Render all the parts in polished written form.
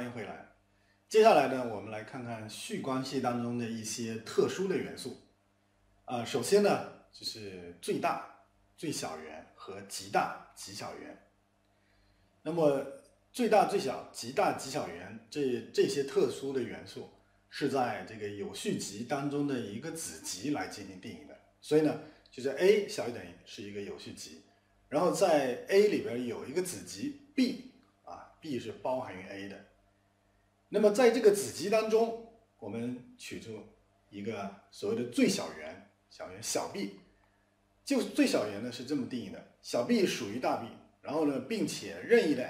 欢迎回来。接下来呢，我们来看看序关系当中的一些特殊的元素。首先呢，就是最大、最小元和极大、极小元。那么最大、最小、极大、极小元这些特殊的元素，是在这个有序集当中的一个子集来进行定义的。所以呢，就是 A 小于等于是一个有序集，然后在 A 里边有一个子集 B，B 是包含于 A 的。那么在这个子集当中，我们取出一个所谓的最小元，小 b， 就最小元呢是这么定义的：小 b 属于大 B， 然后呢，并且任意的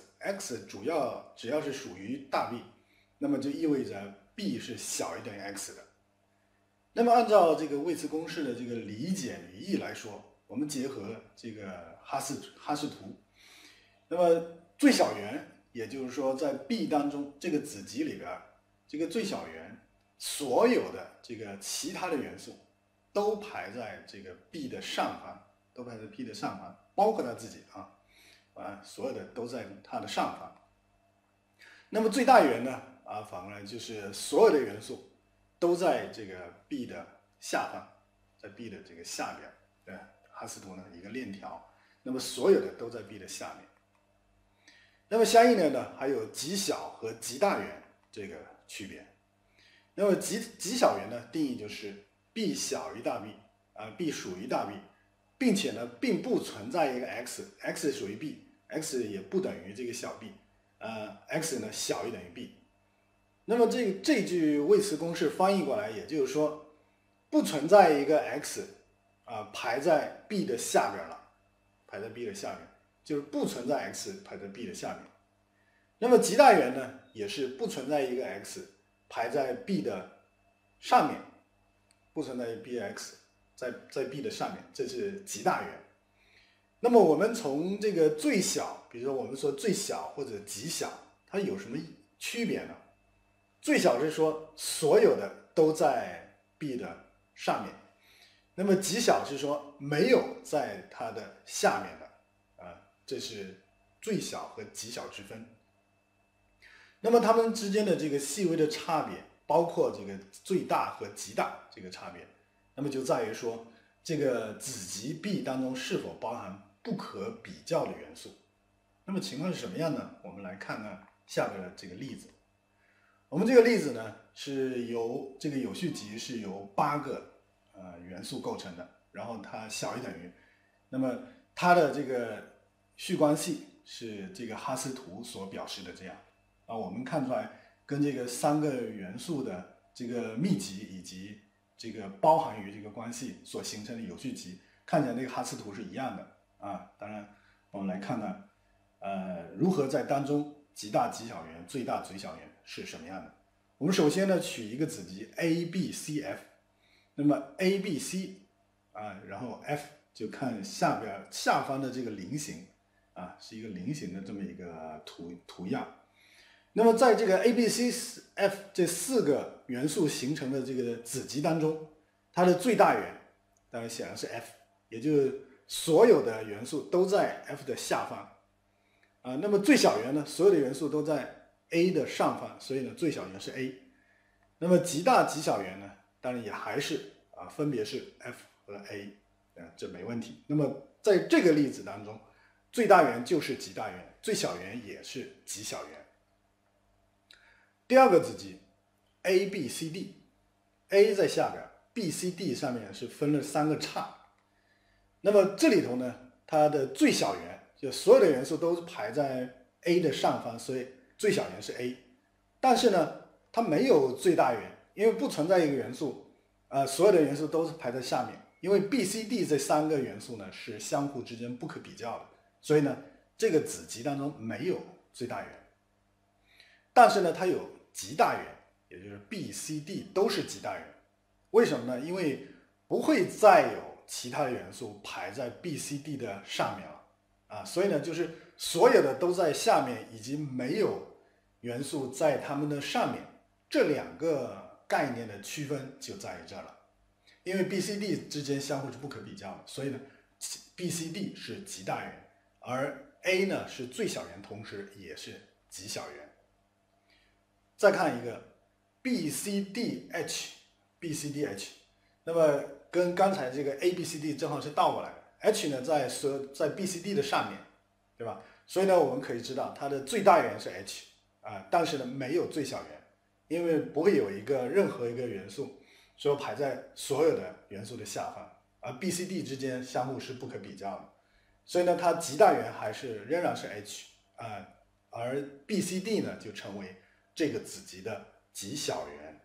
x 只要是属于大 B， 那么就意味着 b 是小于等于 x 的。那么按照这个魏茨公式的这个理解语义来说，我们结合这个哈氏图，那么最小元，也就是说在 B 当中这个子集里边，这个最小元所有的这个其他的元素都排在这个 B 的上方，包括它自己所有的都在它的上方。那么最大元呢反过来就是所有的元素都在这个 B 的下方，在 B 的这个下边，哈氏图呢一个链条，那么所有的都在 B 的下面。那么相应的呢，还有极小和极大元这个区别。那么极小元呢，定义就是 B 小于大 B，B 属于大 B， 并且呢，并不存在一个 x 属于 B，x 也不等于这个小 b，x 呢小于等于 b。那么这句魏茨公式翻译过来，也就是说，不存在一个 x 排在 B 的下边了，排在 B 的下面。就是不存在 x 排在 B 的下面。那么极大元呢，也是不存在一个 x 排在 B 的上面，不存在 bx 在 B 的上面，这是极大元。那么我们从这个最小，比如说我们说最小或者极小，它有什么区别呢？最小是说所有的都在 B 的上面，那么极小是说没有在它的下面的。这是最小和极小之分。那么它们之间的这个细微的差别，包括这个最大和极大这个差别，那么就在于说这个子集 B 当中是否包含不可比较的元素。那么情况是什么样呢？我们来看看下边的这个例子。我们这个例子呢，是由这个有序集是由8个元素构成的，然后它小于等于，那么它的这个序关系是这个哈氏图所表示的这样我们看出来跟这个3个元素的这个密集以及这个包含于这个关系所形成的有序集，看起来那个哈氏图是一样的当然我们来看看如何在当中极大极小元、最大最小元是什么样的。我们首先呢取一个子集 A、B、C、F， 那么 A、B、C 然后 F 就看下方的这个菱形是一个菱形的这么一个图样。那么在这个 A、B、C、F 这4个元素形成的这个子集当中，它的最大元当然显然是 F， 也就是所有的元素都在 F 的下方那么最小元呢，所有的元素都在 A 的上方，所以呢最小元是 A。那么极大极小元呢，当然也还是分别是 F 和 A，这没问题。那么在这个例子当中，最大元就是极大元，最小元也是极小元。第二个子集 A、B、C、D，A 在下边 ，B、C、D 上面是分了3个叉。那么这里头呢，它的最小元就所有的元素都排在 A 的上方，所以最小元是 A。但是呢，它没有最大元，因为不存在一个元素所有的元素都是排在下面，因为 B、C、D 这3个元素呢是相互之间不可比较的，所以呢这个子集当中没有最大元。但是呢它有极大元，也就是 B、C、D 都是极大元。为什么呢？因为不会再有其他的元素排在 B、C、D 的上面了所以呢就是所有的都在下面，以及没有元素在它们的上面，这2个概念的区分就在于这了。因为 B、C、D 之间相互是不可比较的，所以呢 B、C、D 是极大元，而 A 呢是最小元，同时也是极小元。 再看一个 BCDH，那么跟刚才这个 ABCD 正好是倒过来的 ，H 呢在BCD 的上面，对吧？所以呢，我们可以知道它的最大元是 H 但是呢没有最小元，因为不会有任何一个元素说排在所有的元素的下方，而 BCD 之间相互是不可比较的，所以呢，它极大元仍然是 H 而 BCD 呢就成为这个子集的极小元。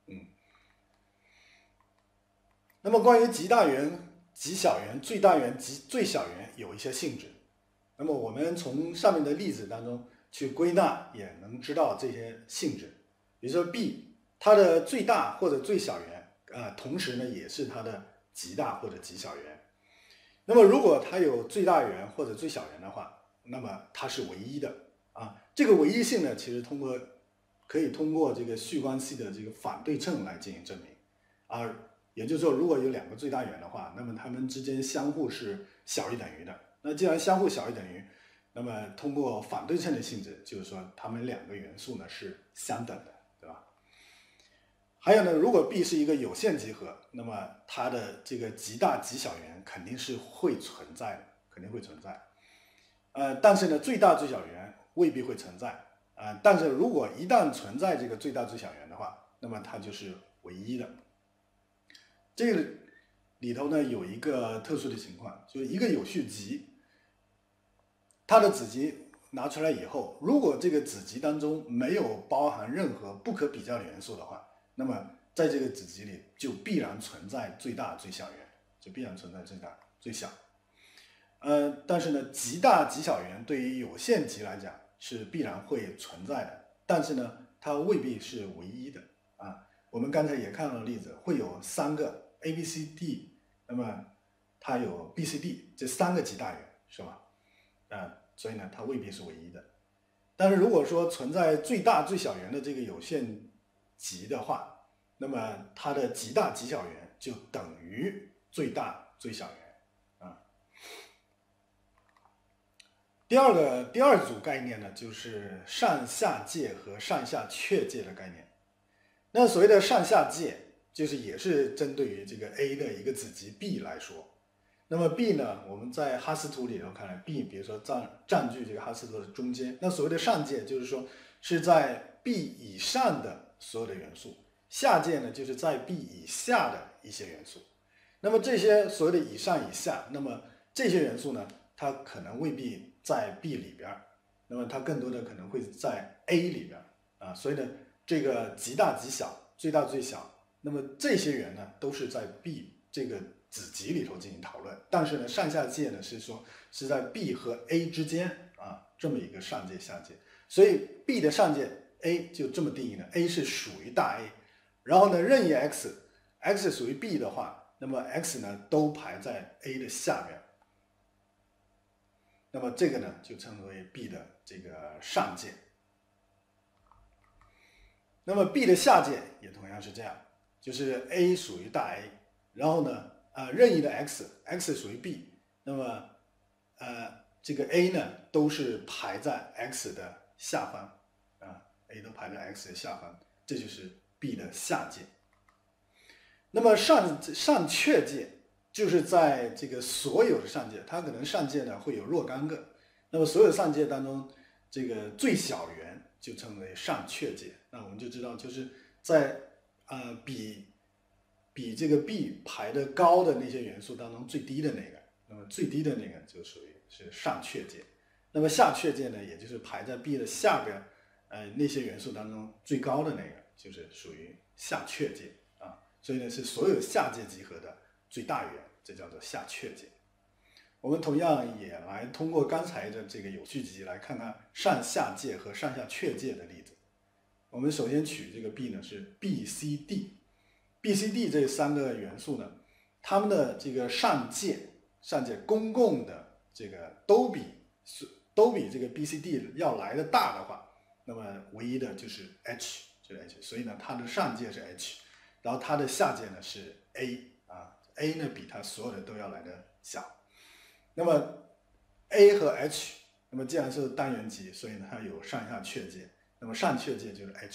那么关于极大元、极小元、最大元及最小元有一些性质，那么我们从上面的例子当中去归纳，也能知道这些性质。比如说 B， 它的最大或者最小元同时呢也是它的极大或者极小元。那么如果它有最大元或者最小元的话，那么它是唯一的这个唯一性呢，其实可以通过这个序关系的这个反对称来进行证明也就是说，如果有两个最大元的话，那么它们之间相互是小于等于的。那既然相互小于等于，那么通过反对称的性质，就是说它们两个元素呢是相等的，对吧？还有呢，如果 B 是一个有限集合，那么它的这个极大极小元肯定是会存在的，肯定会存在。但是呢，最大最小元未必会存在但是如果一旦存在这个最大最小元的话，那么它就是唯一的。这个里头呢有一个特殊的情况，就是一个有序集，它的子集拿出来以后，如果这个子集当中没有包含任何不可比较的元素的话，那么在这个子集里就必然存在最大最小元，就必然存在最大最小。但是呢，极大极小元对于有限集来讲是必然会存在的，但是呢，它未必是唯一的我们刚才也看到了例子，会有3个 ABCD， 那么它有 BCD 这3个极大元，是吧？所以呢，它未必是唯一的。但是如果说存在最大最小元的这个有限集的话，那么它的极大极小元就等于最大最小元第二组概念呢，就是上下界和上下确界的概念。那所谓的上下界，就是也是针对于这个 A 的一个子集 B 来说。那么 B 呢，我们在哈希图里头看来 ，B 比如说占据这个哈希图的中间。那所谓的上界，就是说是在 B 以上的所有的元素，下界呢，就是在 B 以下的一些元素。那么这些所谓的以上以下，那么这些元素呢，它可能未必在 B 里边，那么它更多的可能会在 A 里边所以呢，这个极大极小、最大最小，那么这些元呢都是在 B 这个子集里头进行讨论。但是呢，上下界呢是说是在 B 和 A 之间这么一个上界下界。所以 B 的上界 A 就这么定义的 ，A 是属于大 A， 然后呢任意 x 属于 B 的话，那么 x 呢都排在 A 的下边。那么这个呢就称为 B 的这个上界。那么 B 的下界也同样是这样，就是 A 属于大 A， 然后呢任意的 x 属于 B， 那么这个 A 呢都是排在 x 的下方A 都排在 x 的下方，这就是 B 的下界。那么上确界就是在这个所有的上界，它可能上界呢会有若干个，那么所有上界当中，这个最小元就称为上确界。那我们就知道，就是在比这个 B 排的高的那些元素当中最低的那个，那么最低的那个就属于是上确界。那么下确界呢，也就是排在 B 的下边那些元素当中最高的那个，就是属于下确界所以呢是所有下界集合的最大元，这叫做下确界。我们同样也来通过刚才的这个有序集来看看上下界和上下确界的例子。我们首先取这个 B 呢是 BCD 这3个元素呢，它们的这个上界公共的这个都比这个 BCD 要来的大的话，那么唯一的就是 H， 所以呢它的上界是 H， 然后它的下界呢是 A 呢比它所有的都要来的小。那么 A 和 H， 那么既然是单元集，所以呢它有上下确界，那么上确界就是 H，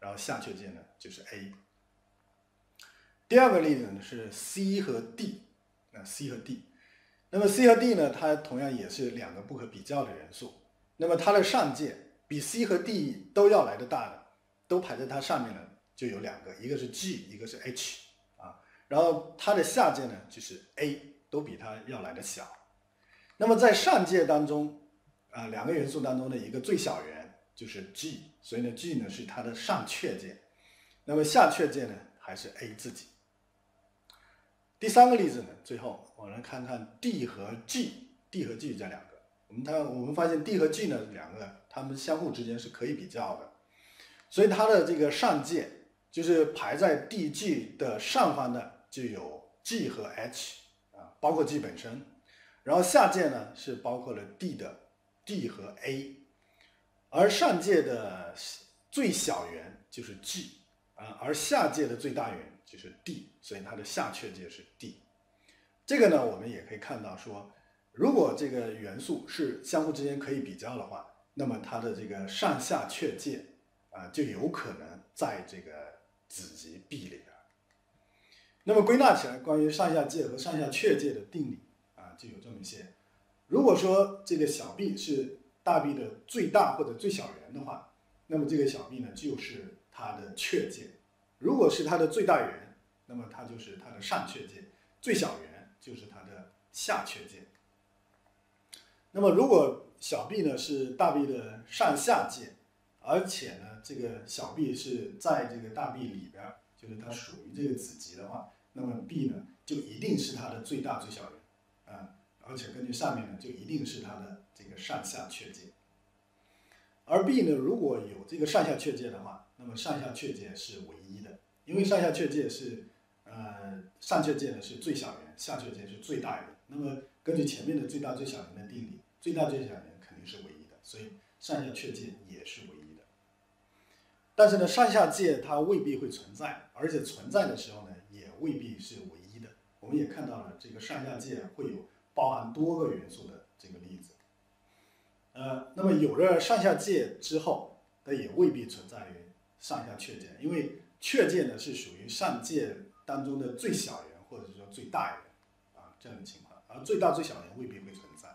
然后下确界呢就是 A。第二个例子呢是 C 和 D， C 和 D， 那么 C 和 D 呢，它同样也是两个不可比较的元素。那么它的上界比 C 和 D 都要来的大的，都排在它上面呢，就有两个，一个是 G， 一个是 H 啊。然后它的下界呢就是 A， 都比它要来的小。那么在上界当中，两个元素当中的一个最小元就是 G， 所以呢 G 呢是它的上确界，那么下确界呢还是 A 自己。第三个例子呢，最后我们来看看 D 和 G，D 和 G 这两个，我们发现 D 和 G 呢两个，它们相互之间是可以比较的，所以它的这个上界就是排在 DG 的上方的就有 G 和 H 啊，包括 G 本身，然后下界呢是包括了 D 的 D 和 A， 而上界的最小元就是 G 啊，而下界的最大元就是 D， 所以它的下确界是 D。这个呢，我们也可以看到说，如果这个元素是相互之间可以比较的话，那么它的这个上下确界就有可能在这个子集 B 里边。那么归纳起来，关于上下界和上下确界的定理就有这么一些。如果说这个小 b 是大 B 的最大或者最小元的话，那么这个小 b 呢就是它的确界；如果是它的最大元，那么它就是它的上确界；最小元就是它的下确界。那么如果小 b 呢是大 B 的上下界，而且呢这个小 b 是在这个大 B 里边，就是它属于这个子集的话，那么 B 呢就一定是它的最大最小元而且根据上面呢就一定是它的这个上下确界。而 B 呢如果有这个上下确界的话，那么上下确界是唯一的，因为上下确界是上确界呢是最小元，下确界是最大元。那么根据前面的最大最小元的定理，最大最小元肯定是唯一的，所以上下确界也是唯一的。但是呢，上下界它未必会存在，而且存在的时候呢，也未必是唯一的。我们也看到了这个上下界会有包含多个元素的这个例子。那么有了上下界之后，它也未必存在于上下确界，因为确界呢是属于上界当中的最小元或者说最大元这样的情况，而最大最小元未必会存在。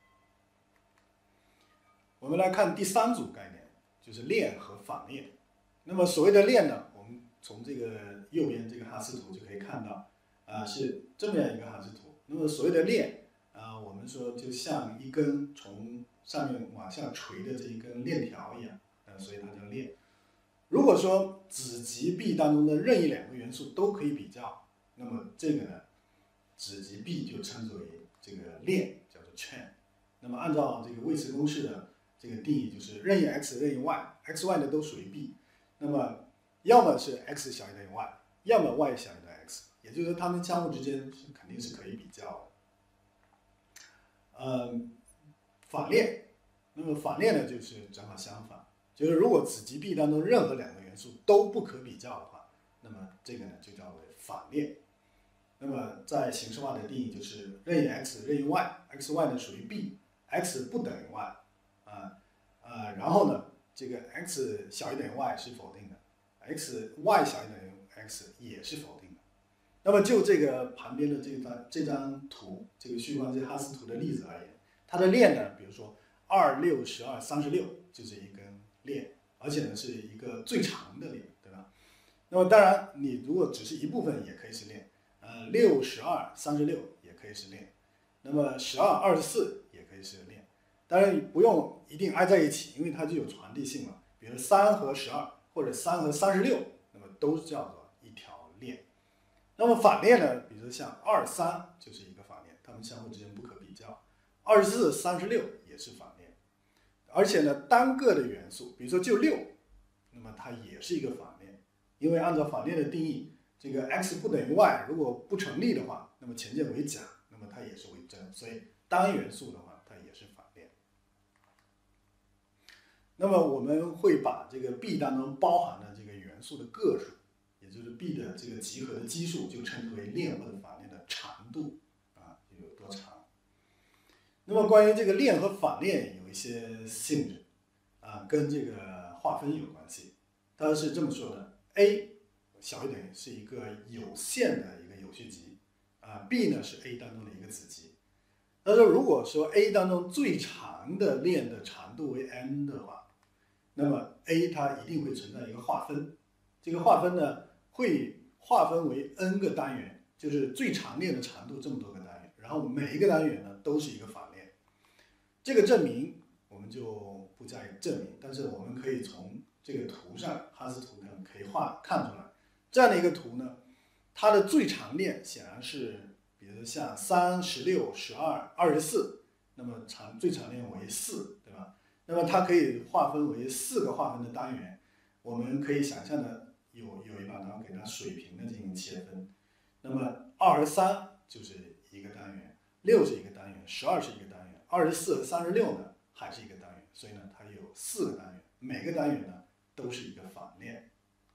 我们来看第三组概念，就是链和反链。那么所谓的链呢，我们从这个右边这个哈斯图就可以看到，是这么样一个哈斯图。那么所谓的链我们说就像一根从上面往下垂的这一根链条一样，所以它叫链。如果说子集 B 当中的任意两个元素都可以比较，那么这个呢，子集 B 就称之为这个链，叫做 chain。那么按照这个魏茨公式的这个定义，就是任意 x 任意 y，x、y 呢都属于 B， 那么要么是 x 小于等于 y， 要么 y 小于等于 x， 也就是说它们相互之间肯定是可以比较的。反链，那么反链呢就是正好相反，就是如果子集 B 当中任何两个元素都不可比较的话，那么这个呢就叫为反链。那么在形式化的定义就是任意 x 任意 y，x、y 呢属于 B，x 不等于 y，然后呢这个 x 小于等于 y 是否定的 ，y 小于等于 x 也是否定的。那么就这个旁边的这张图，这个旭光这哈斯图的例子而言，它的链呢，比如说2、6、12、36就是一根链，而且呢是一个最长的链，对吧？那么当然，你如果只是一部分也可以是链，6、12、36也可以是链，那么12、24也可以是链。当然不用一定挨在一起，因为它具有传递性嘛。比如3和12或者3和36，那么都叫做一条链。那么反链呢，比如像2、3就是一个反链，它们相互之间不可比较。24、36也是反链，而且呢，单个的元素，比如说就6，那么它也是一个反链，因为按照反链的定义，这个 x 不等于 y 如果不成立的话，那么前件为假，那么它也是为真，所以单元素的话，它也是反链。那么我们会把这个 B 当中包含的这个元素的个数，也就是 B 的这个集合的基数，就称之为链或者反链的长度有多长。那么关于这个链和反链有一些性质跟这个划分有关系。 它是这么说的 ：A 小于等于是一个有限的一个有序集，B 呢是 A 当中的一个子集。他说，如果说 A 当中最长的链的长度为 n 的话，那么 A 它一定会存在一个划分，这个划分呢会划分为 n 个单元，就是最长链的长度这么多个单元，然后每一个单元呢都是一个反链。这个证明我们就不加以证明，但是我们可以从这个图上，哈斯图上可以看出来，这样的一个图呢，它的最长链显然是，比如像3、16、12、24，那么最长链为4，对吧？那么它可以划分为4个划分的单元，我们可以想象的有一把刀给它水平的进行切分，那么2和3就是一个单元，6是一个单元，12是一个单元，24和36呢还是一个单元，所以呢它有4个单元，每个单元呢都是一个反链。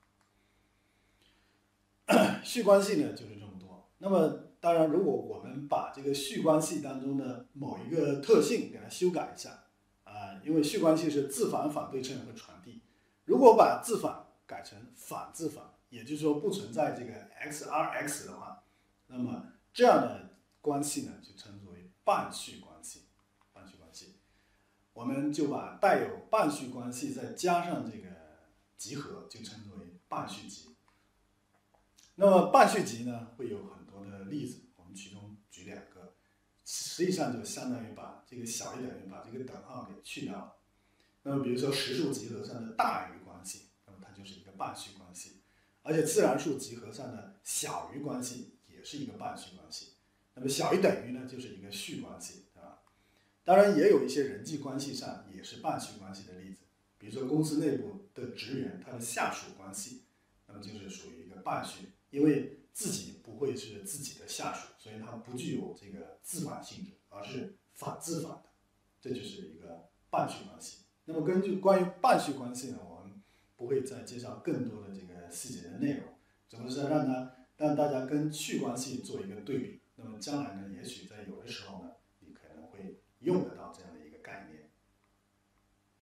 序关系呢就是这么多。那么当然，如果我们把这个序关系当中的某一个特性给它修改一下因为序关系是自反反对称和传递，如果把自反改成反自反，也就是说不存在这个 XRX 的话，那么这样的关系呢就称之为半序关系。半序关系，我们就把带有半序关系再加上这个集合，就称之为半序集。那么半序集呢会有很多的例子，我们其中举2个，实际上就相当于把这个小于等于把这个等号给去掉了。那么比如说实数集合上的大于关系，那么它就是一个半序关系，而且自然数集合上的小于关系也是一个半序关系。那么小于等于呢就是一个序关系，对吧？当然也有一些人际关系上也是半序关系的例子，比如说公司内部的职员他的下属关系，那么就是属于一个半序。因为自己不会是自己的下属，所以它不具有这个自反性质，而是反自反的，这就是一个半序关系。那么根据关于半序关系呢，我们不会再介绍更多的这个细节的内容，总是让大家跟序关系做一个对比。那么将来呢，也许在有的时候呢，你可能会用得到这样